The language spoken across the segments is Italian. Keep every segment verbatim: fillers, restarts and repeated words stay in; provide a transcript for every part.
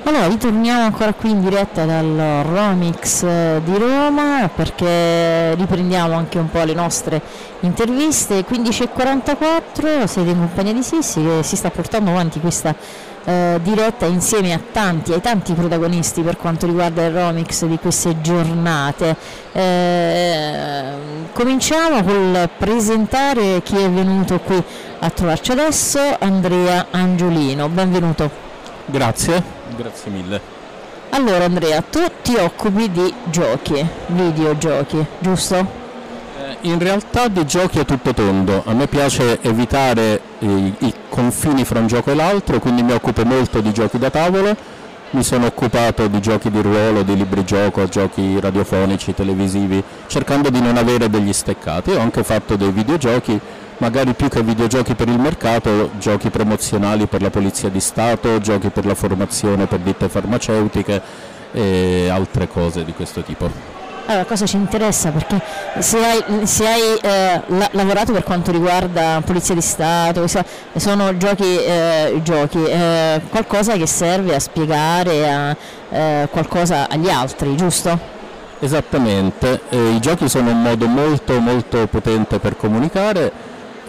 Allora, ritorniamo ancora qui in diretta dal Romix di Roma perché riprendiamo anche un po' le nostre interviste. quindici e quarantaquattro, siete in compagnia di Sissi che si sta portando avanti questa eh, diretta insieme a tanti, ai tanti protagonisti per quanto riguarda il Romix di queste giornate. Eh, cominciamo col presentare chi è venuto qui a trovarci adesso, Andrea Angiolino, benvenuto. Grazie, grazie mille. Allora Andrea, tu ti occupi di giochi, videogiochi, giusto? Eh, in realtà di giochi è tutto tondo, a me piace evitare i, i confini fra un gioco e l'altro, quindi mi occupo molto di giochi da tavolo, mi sono occupato di giochi di ruolo, di libri gioco, giochi radiofonici, televisivi, cercando di non avere degli steccati. Ho anche fatto dei videogiochi, magari più che videogiochi per il mercato, giochi promozionali per la Polizia di Stato, giochi per la formazione per ditte farmaceutiche e altre cose di questo tipo. Allora, cosa ci interessa? Perché se hai, se hai eh, la, lavorato per quanto riguarda Polizia di Stato, sono giochi, eh, giochi eh, qualcosa che serve a spiegare a, eh, qualcosa agli altri, giusto? Esattamente, eh, i giochi sono un modo molto molto potente per comunicare.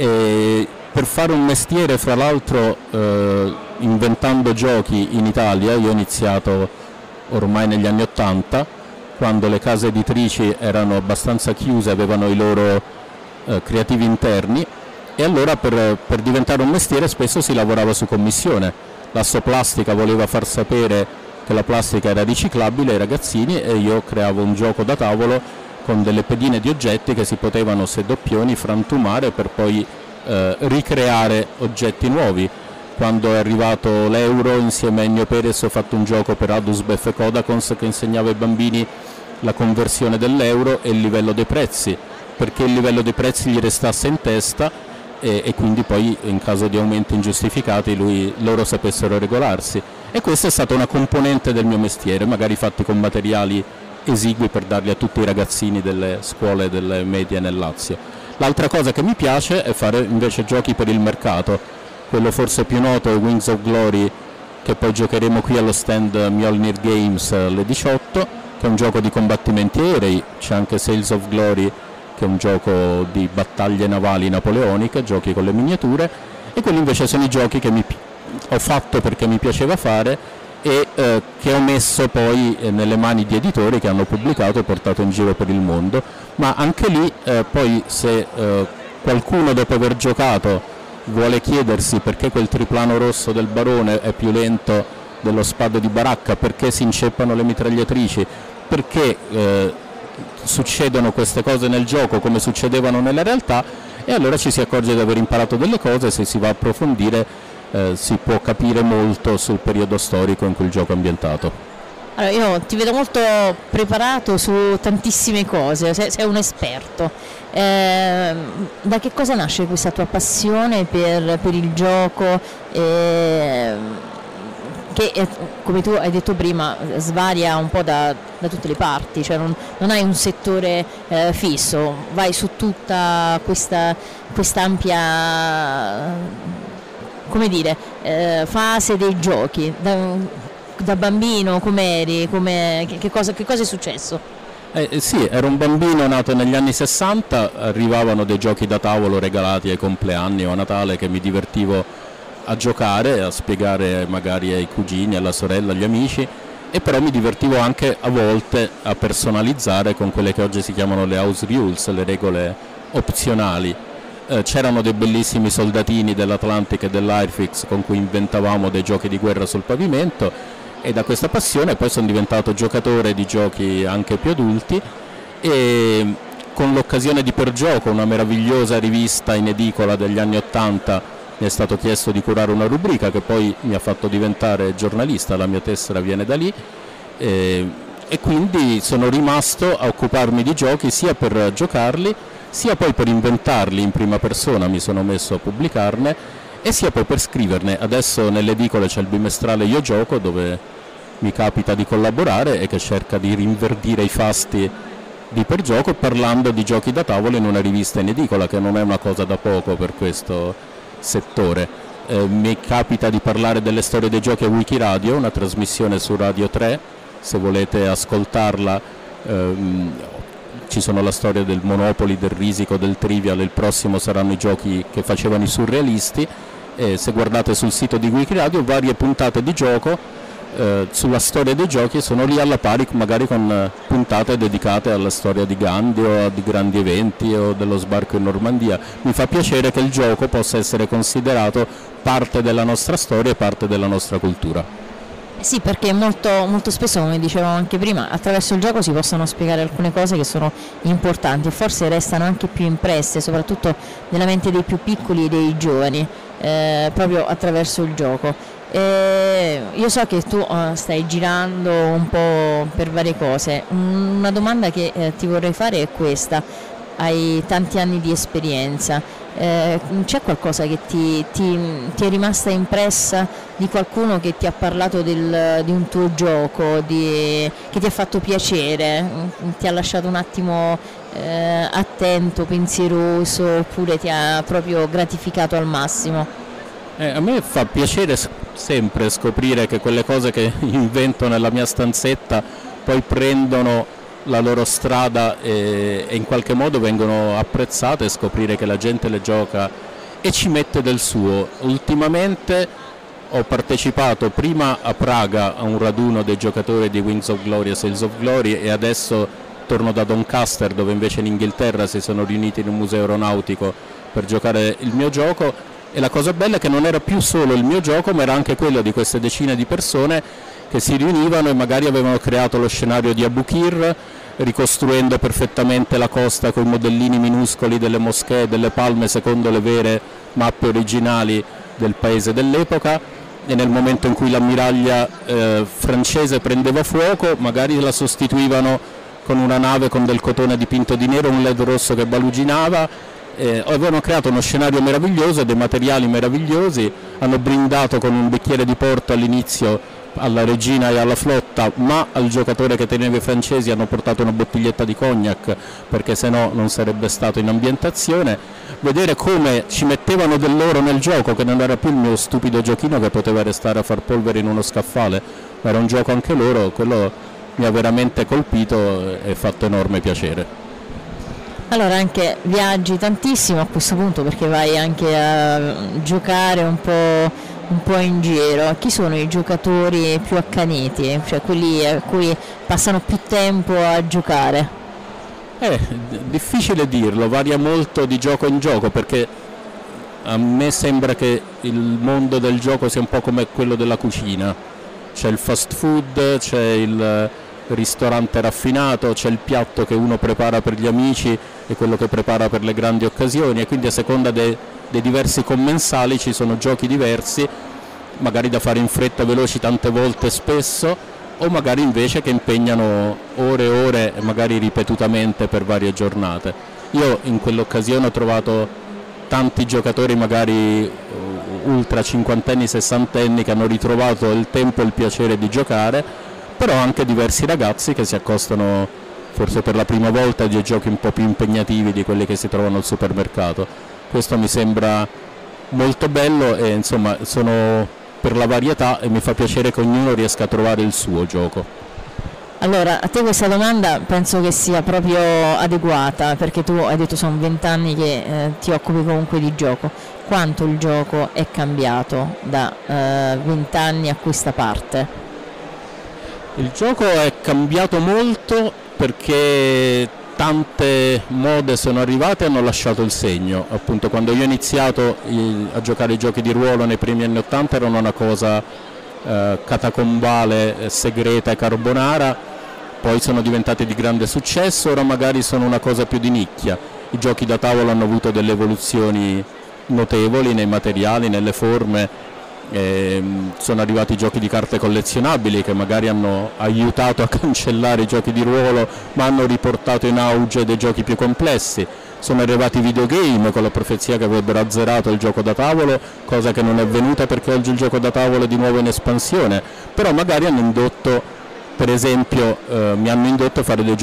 E per fare un mestiere, fra l'altro, eh, inventando giochi in Italia, io ho iniziato ormai negli anni ottanta, quando le case editrici erano abbastanza chiuse, avevano i loro eh, creativi interni, e allora per, per diventare un mestiere spesso si lavorava su commissione. L'assoplastica voleva far sapere che la plastica era riciclabile ai ragazzini e io creavo un gioco da tavolo con delle pedine di oggetti che si potevano, se doppioni, frantumare per poi eh, ricreare oggetti nuovi. Quando è arrivato l'euro, insieme a Ennio Perez ho fatto un gioco per Adusbef e Kodakons che insegnava ai bambini la conversione dell'euro e il livello dei prezzi, perché il livello dei prezzi gli restasse in testa e, e quindi poi in caso di aumenti ingiustificati lui, loro sapessero regolarsi. E questa è stata una componente del mio mestiere, magari fatti con materiali esigui per darli a tutti i ragazzini delle scuole delle medie nel Lazio. L'altra cosa che mi piace è fare invece giochi per il mercato. Quello forse più noto è Wings of Glory, che poi giocheremo qui allo stand Mjolnir Games alle diciotto, che è un gioco di combattimenti aerei. C'è anche Sails of Glory, che è un gioco di battaglie navali napoleoniche, giochi con le miniature, e quelli invece sono i giochi che mi, ho fatto perché mi piaceva fare e eh, che ho messo poi eh, nelle mani di editori che hanno pubblicato e portato in giro per il mondo. Ma anche lì eh, poi se eh, qualcuno dopo aver giocato vuole chiedersi perché quel triplano rosso del barone è più lento dello spado di Baracca, perché si inceppano le mitragliatrici, perché eh, succedono queste cose nel gioco come succedevano nella realtà, e allora ci si accorge di aver imparato delle cose. Se si va a approfondire Eh, si può capire molto sul periodo storico in cui il gioco è ambientato. Allora, io ti vedo molto preparato su tantissime cose, sei, sei un esperto. Eh, da che cosa nasce questa tua passione per, per il gioco? Eh, che eh, come tu hai detto prima svaria un po' da, da tutte le parti, cioè non, non hai un settore eh, fisso, vai su tutta questa quest'ampia, come dire, eh, fase dei giochi. Da, da bambino com'eri? Come, che, che, cosa, che cosa è successo? Eh, eh, sì, ero un bambino nato negli anni sessanta, arrivavano dei giochi da tavolo regalati ai compleanni o a Natale che mi divertivo a giocare, a spiegare magari ai cugini, alla sorella, agli amici, e però mi divertivo anche a volte a personalizzare con quelle che oggi si chiamano le house rules, le regole opzionali. Eh, c'erano dei bellissimi soldatini dell'Atlantic e dell'Airfix con cui inventavamo dei giochi di guerra sul pavimento, e da questa passione poi sono diventato giocatore di giochi anche più adulti, e con l'occasione di Per Gioco, una meravigliosa rivista in edicola degli anni ottanta, mi è stato chiesto di curare una rubrica che poi mi ha fatto diventare giornalista, la mia tessera viene da lì, e, e quindi sono rimasto a occuparmi di giochi sia per giocarli, sia poi per inventarli in prima persona, mi sono messo a pubblicarne, e sia poi per scriverne. Adesso nelle edicole c'è il bimestrale Io Gioco, dove mi capita di collaborare e che cerca di rinverdire i fasti di Per Gioco parlando di giochi da tavolo in una rivista in edicola, che non è una cosa da poco per questo settore. eh, mi capita di parlare delle storie dei giochi a Wikiradio, una trasmissione su Radio tre, se volete ascoltarla. ehm, Ci sono la storia del Monopoly, del Risico, del Trivial, il prossimo saranno i giochi che facevano i surrealisti, e se guardate sul sito di Wikiradio varie puntate di gioco eh, sulla storia dei giochi sono lì alla pari magari con eh, puntate dedicate alla storia di Gandhi o di grandi eventi o dello sbarco in Normandia. Mi fa piacere che il gioco possa essere considerato parte della nostra storia e parte della nostra cultura. Sì, perché molto, molto spesso, come dicevamo anche prima, attraverso il gioco si possono spiegare alcune cose che sono importanti e forse restano anche più impresse, soprattutto nella mente dei più piccoli e dei giovani, eh, proprio attraverso il gioco. Eh, io so che tu uh, stai girando un po' per varie cose. Una domanda che eh, ti vorrei fare è questa: hai tanti anni di esperienza, eh, c'è qualcosa che ti, ti, ti è rimasta impressa di qualcuno che ti ha parlato del, di un tuo gioco, di, che ti ha fatto piacere, ti ha lasciato un attimo eh, attento, pensieroso, oppure ti ha proprio gratificato al massimo? Eh, a me fa piacere sempre scoprire che quelle cose che invento nella mia stanzetta poi prendono la loro strada e, e in qualche modo vengono apprezzate, e scoprire che la gente le gioca e ci mette del suo. Ultimamente ho partecipato prima a Praga a un raduno dei giocatori di Wings of Glory e Sales of Glory, e adesso torno da Doncaster, dove invece in Inghilterra si sono riuniti in un museo aeronautico per giocare il mio gioco. E la cosa bella è che non era più solo il mio gioco, ma era anche quello di queste decine di persone che si riunivano e magari avevano creato lo scenario di Abukir, ricostruendo perfettamente la costa con i modellini minuscoli delle moschee, delle palme secondo le vere mappe originali del paese dell'epoca, e nel momento in cui l'ammiraglia eh, francese prendeva fuoco magari la sostituivano con una nave con del cotone dipinto di nero, un led rosso che baluginava. Eh, avevano creato uno scenario meraviglioso e dei materiali meravigliosi, hanno brindato con un bicchiere di porto all'inizio alla regina e alla flotta, ma al giocatore che teneva i francesi hanno portato una bottiglietta di cognac, perché se no non sarebbe stato in ambientazione. Vedere come ci mettevano del loro nel gioco, che non era più il mio stupido giochino che poteva restare a far polvere in uno scaffale, ma era un gioco anche loro, quello mi ha veramente colpito e fatto enorme piacere. Allora anche viaggi tantissimo a questo punto, perché vai anche a giocare un po', un po' in giro. Chi sono i giocatori più accaniti, cioè quelli a cui passano più tempo a giocare? È difficile dirlo, varia molto di gioco in gioco, perché a me sembra che il mondo del gioco sia un po' come quello della cucina. C'è il fast food, c'è il ristorante raffinato, c'è il piatto che uno prepara per gli amici e quello che prepara per le grandi occasioni, e quindi a seconda dei, dei diversi commensali ci sono giochi diversi, magari da fare in fretta, veloci tante volte spesso, o magari invece che impegnano ore e ore e magari ripetutamente per varie giornate. Io in quell'occasione ho trovato tanti giocatori magari ultra cinquantenni, sessantenni, che hanno ritrovato il tempo e il piacere di giocare, però anche diversi ragazzi che si accostano forse per la prima volta a dei giochi un po' più impegnativi di quelli che si trovano al supermercato. Questo mi sembra molto bello e insomma sono per la varietà e mi fa piacere che ognuno riesca a trovare il suo gioco. Allora, a te questa domanda penso che sia proprio adeguata, perché tu hai detto sono vent'anni che eh, ti occupi comunque di gioco. Quanto il gioco è cambiato da vent'anni eh, a questa parte? Il gioco è cambiato molto perché tante mode sono arrivate e hanno lasciato il segno. Appunto, quando io ho iniziato a giocare i giochi di ruolo nei primi anni ottanta erano una cosa eh, catacombale, segreta e carbonara, poi sono diventati di grande successo, ora magari sono una cosa più di nicchia. I giochi da tavolo hanno avuto delle evoluzioni notevoli nei materiali, nelle forme. Eh, sono arrivati i giochi di carte collezionabili che magari hanno aiutato a cancellare i giochi di ruolo, ma hanno riportato in auge dei giochi più complessi. Sono arrivati i videogame con la profezia che avrebbero azzerato il gioco da tavolo, cosa che non è avvenuta perché oggi il gioco da tavolo è di nuovo in espansione, però magari hanno indotto, per esempio eh, mi hanno indotto a fare dei giochi da tavolo molto più semplici, senza rinunciare alla complessità e al realismo. Questo mi ha fatto piacere,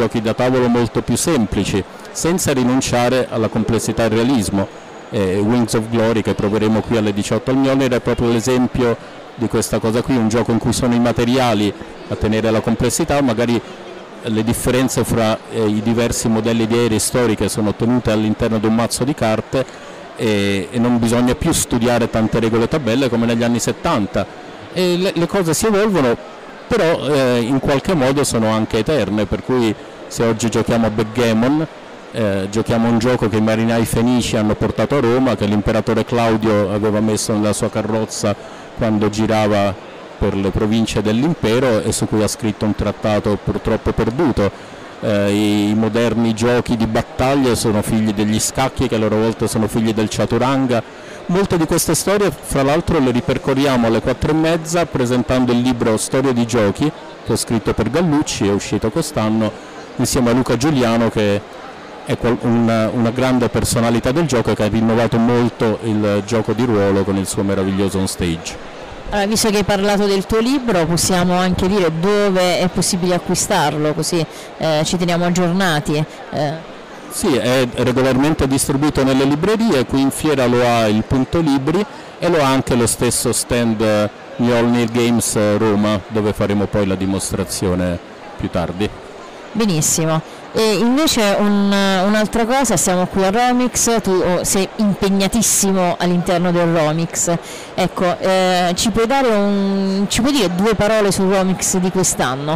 e Wings of Glory che proveremo qui alle diciotto al Mjolnir è proprio l'esempio di questa cosa qui, un gioco in cui sono i materiali a tenere la complessità, magari le differenze fra eh, i diversi modelli di aerei storiche sono ottenute all'interno di un mazzo di carte e, e non bisogna più studiare tante regole e tabelle come negli anni settanta e le, le cose si evolvono, però eh, in qualche modo sono anche eterne, per cui se oggi giochiamo a Backgammon eh, giochiamo un gioco che i marinai fenici hanno portato a Roma, che l'imperatore Claudio aveva messo nella sua carrozza quando girava per le province dell'impero e su cui ha scritto un trattato purtroppo perduto. Eh, i moderni giochi di battaglia sono figli degli scacchi che a loro volta sono figli del chaturanga. Molte di queste storie fra l'altro le ripercorriamo alle quattro e mezza presentando il libro Storie di giochi che ho scritto per Gallucci, è uscito quest'anno insieme a Luca Giuliano che è una, una grande personalità del gioco e che ha rinnovato molto il gioco di ruolo con il suo meraviglioso on stage. Allora, visto che hai parlato del tuo libro, possiamo anche dire dove è possibile acquistarlo, così eh, ci teniamo aggiornati. Eh. Sì, è regolarmente distribuito nelle librerie, qui in fiera lo ha il Punto Libri e lo ha anche lo stesso stand Mjolnir Games Roma, dove faremo poi la dimostrazione più tardi. Benissimo. E invece un, un'altra cosa, siamo qui a Romix, tu oh, sei impegnatissimo all'interno del Romix, ecco, eh, ci puoi dare un, ci puoi dire due parole sul Romix di quest'anno?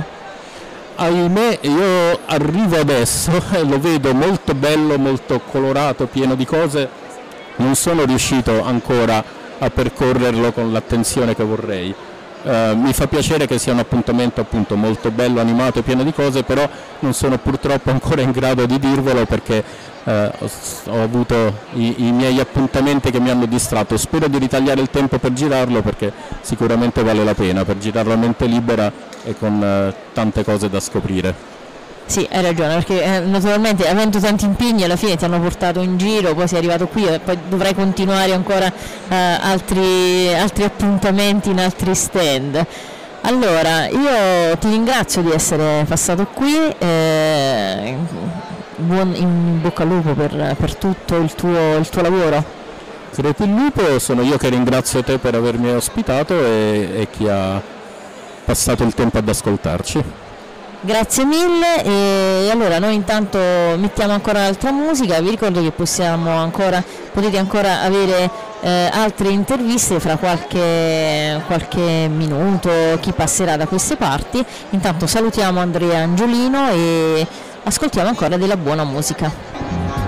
Ahimè, io arrivo adesso e lo vedo molto bello, molto colorato, pieno di cose, non sono riuscito ancora a percorrerlo con l'attenzione che vorrei. Uh, mi fa piacere che sia un appuntamento appunto molto bello, animato e pieno di cose, però non sono purtroppo ancora in grado di dirvelo perché uh, ho avuto i, i miei appuntamenti che mi hanno distratto. Spero di ritagliare il tempo per girarlo perché sicuramente vale la pena, per girarlo a mente libera e con uh, tante cose da scoprire. Sì, hai ragione, perché eh, naturalmente avendo tanti impegni alla fine ti hanno portato in giro, poi sei arrivato qui e poi dovrai continuare ancora eh, altri, altri appuntamenti in altri stand. Allora, io ti ringrazio di essere passato qui, eh, buon, in bocca al lupo per, per tutto il tuo, il tuo lavoro. Crepi il lupo, sono io che ringrazio te per avermi ospitato e, e chi ha passato il tempo ad ascoltarci. Grazie mille e allora noi intanto mettiamo ancora altra musica, vi ricordo che possiamo ancora, potete ancora avere eh, altre interviste fra qualche, qualche minuto, chi passerà da queste parti. Intanto salutiamo Andrea Angiolino e ascoltiamo ancora della buona musica.